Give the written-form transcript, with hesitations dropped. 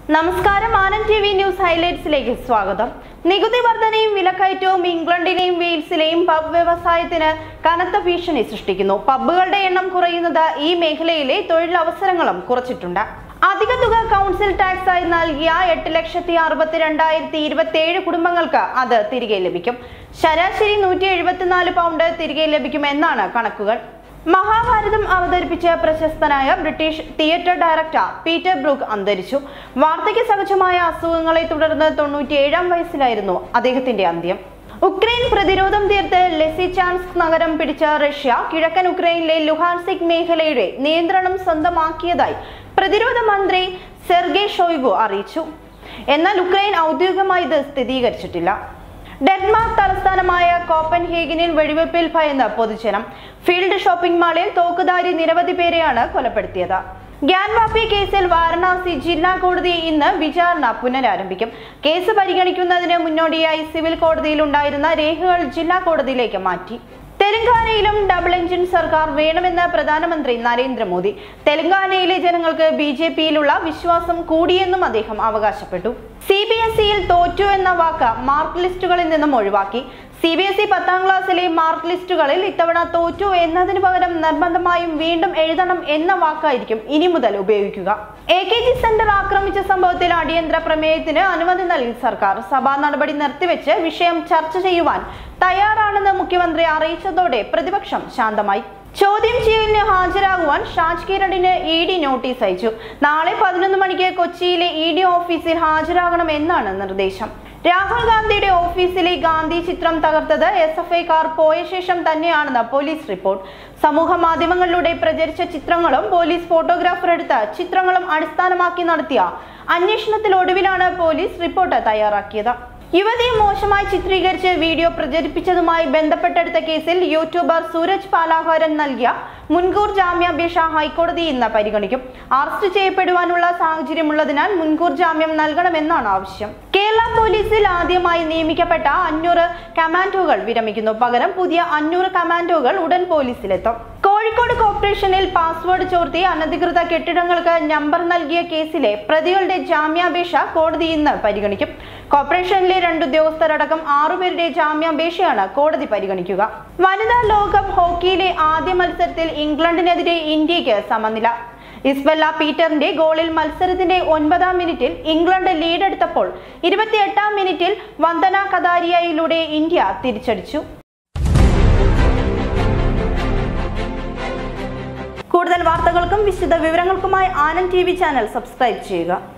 നമസ്കാരം, Anand TV news ഹൈലൈറ്റ്സിലേക്ക് സ്വാഗതം. നികുതി വർധനയും വിലക്കയറ്റവും ഇംഗ്ലണ്ടിലെയും വെയിൽസിലെയും പബ് വ്യവസായത്തിന് കനത്ത ഭീഷണി സൃഷ്ടിക്കുന്നു. പബ്ബുകളുടെ എണ്ണം കുറയുന്നത് ഈ മേഖലയിലെ തൊഴിലവസരങ്ങളും കുറച്ചിട്ടുണ്ട്. അധിക തുക കൗൺസിൽ ടാക്സ് ആയി നൽകിയ 8,62,227 കുടുംബങ്ങൾക്ക് അത് തിരികെ ലഭിക്കും. ശരാശരി 174 പൗണ്ട് തിരികെ ലഭിക്കുമെന്നാണ് കണക്കുകൾ. മഹാഭാരതം അവതരിപ്പിച്ച പ്രശസ്തനായ British theatre director Peter Brook അന്തരിച്ചു. വാർദ്ധക്യ സഹജമായ അസുഖങ്ങളെ തുടർന്ന് 97-ാം വയസ്സിലായിരുന്നു അദ്ദേഹത്തിന്റെ അന്ത്യം. ഉക്രൈൻ പ്രതിരോധം തീർത്ത് ലെസിചാൻസ്ക് നഗരം പിടിച്ച റഷ്യ കിഴക്കൻ ഉക്രൈനിലെ ലുഹാൻസിക് മേഖലയുടെ നിയന്ത്രണം സ്വന്തമാക്കിയതായി പ്രതിരോധ മന്ത്രി സെർഗെ ഷോയ്ഗു അറിയിച്ചു. എന്നാൽ ഉക്രൈൻ ഔദ്യോഗികമായി ഇത് സ്ഥിരീകരിച്ചിട്ടില്ല. ഡെൻമാർക്ക് തലസ്ഥാനമായ കോപ്പൻഹേഗനിൽ വെടിവെപ്പിൽ ഭയന്ന പൊതുജനം. ഫീൽഡ് ഷോപ്പിംഗ് മാളിൽ തോക്കുധാരി നിരവധി പേരെയാണ് കൊലപ്പെടുത്തിയത്. ഗ്യാൻവാപ്പി കേസിൽ വാരണാസി ജില്ലാ കോടതി ഇന്ന് വിചാരണ പുനരാരംഭിക്കും. കേസ് പരിഗണിക്കുന്നതിന് മുന്നോടിയായി സിവിൽ കോടതിയിൽ ഉണ്ടായിരുന്ന രേഖകൾ ജില്ലാ കോടതിയിലേക്ക് മാറ്റി. തെലങ്കാനയിലും ഡബിൾ എഞ്ചിൻ സർക്കാർ വേണമെന്ന് പ്രധാനമന്ത്രി നരേന്ദ്രമോദി. തെലങ്കാനയിലെ ജനങ്ങൾക്ക് BJPയിലുള്ള വിശ്വാസം കൂടിയെന്നും അദ്ദേഹം അവകാശപ്പെട്ടു. CBSEയിൽ തോറ്റു എന്ന വാക്ക് മാർക്ക് ലിസ്റ്റുകളിൽ നിന്നും ഒഴിവാക്കി. CBSE 10ാം ക്ലാസ്സിലെ മാർക്ക് ലിസ്റ്റുകളിൽ ഇത്തവണ തോറ്റു എന്നതിന് പകരം നിർബന്ധമായും വീണ്ടും എഴുതണം എന്ന വാക്കായിരിക്കും ഇനി മുതൽ ഉപയോഗിക്കുക. AKG സെന്റർ ആക്രമിച്ച സംഭവത്തിൽ അടിയന്തര പ്രമേയത്തിന് അനുമതി നൽകി സർക്കാർ. സഭാ നടപടി നിർത്തിവെച്ച് വിഷയം ചർച്ച ചെയ്യുവാൻ തയ്യാറാണെന്ന് മുഖ്യമന്ത്രി അറിയിച്ചതോടെ പ്രതിപക്ഷം ശാന്തമായി. ചോദ്യം ചെയ്യലിന് ഹാജരാകുവാൻ ഷാജ് കിരണിന് ED നോട്ടീസ് അയച്ചു. നാളെ 11 മണിക്ക് കൊച്ചിയിലെ ED ഓഫീസിൽ ഹാജരാകണം എന്നാണ് നിർദ്ദേശം. രാഹുൽ ഗാന്ധിയുടെ ഓഫീസിലെ ഗാന്ധി ചിത്രം തകർത്തത് SFI കാർ പോയ ശേഷം തന്നെയാണെന്ന് പോലീസ് റിപ്പോർട്ട്. സമൂഹ മാധ്യമങ്ങളിലൂടെ പ്രചരിച്ച ചിത്രങ്ങളും പോലീസ് ഫോട്ടോഗ്രാഫർ എടുത്ത ചിത്രങ്ങളും അടിസ്ഥാനമാക്കി നടത്തിയ അന്വേഷണത്തിലൊടുവിലാണ് പോലീസ് റിപ്പോർട്ട് തയ്യാറാക്കിയത്. യുവതിയെ മോശമായി ചിത്രീകരിച്ച് വീഡിയോ പ്രചരിപ്പിച്ചതുമായി ബന്ധപ്പെട്ടെടുത്ത കേസിൽ യൂട്യൂബർ സൂരജ് പാലാഹരൻ നൽകിയ മുൻകൂർ ജാമ്യാപേക്ഷ ഹൈക്കോടതി ഇന്ന് പരിഗണിക്കും. അറസ്റ്റ് ചെയ്യപ്പെടുവാനുള്ള സാഹചര്യമുള്ളതിനാൽ മുൻകൂർ ജാമ്യം നൽകണമെന്നാണ് ആവശ്യം. കേരള പോലീസിൽ ആദ്യമായി നിയമിക്കപ്പെട്ട 500 കമാൻഡോകൾ വിരമിക്കുന്നു. പകരം പുതിയ 500 കമാൻഡോകൾ ഉടൻ പോലീസിലെത്തും. കോഴിക്കോട് കോർപ്പറേഷനിൽ പാസ്വേഡ് ചോർത്തി അനധികൃത കെട്ടിടങ്ങൾക്ക് നമ്പർ നൽകിയ കേസിലെ പ്രതികളുടെ ജാമ്യാപേക്ഷ കോടതി ഇന്ന് പരിഗണിക്കും. കോർപ്പറേഷനിലെ 2 ഉദ്യോഗസ്ഥരടക്കം 6 പേരുടെ ജാമ്യാപേക്ഷയാണ് കോടതി പരിഗണിക്കുക. വനിതാ ലോകകപ്പ് ഹോക്കിയിലെ ആദ്യ മത്സരത്തിൽ ഇംഗ്ലണ്ടിനെതിരെ ഇന്ത്യക്ക് സമനില. ഇസ്ബെല്ല പീറ്ററിന്റെ ഗോളിൽ മത്സരത്തിന്റെ 9ാം മിനിറ്റിൽ ഇംഗ്ലണ്ട് ലീഡെടുത്തപ്പോൾ 28ാം മിനിറ്റിൽ വന്ദന കതാരിയയിലൂടെ ഇന്ത്യ തിരിച്ചടിച്ചു. കൂടുതൽ വാർത്തകൾക്കും വിശദ വിവരങ്ങൾക്കുമായി ആനന്ദ് TV ചാനൽ സബ്സ്ക്രൈബ് ചെയ്യുക.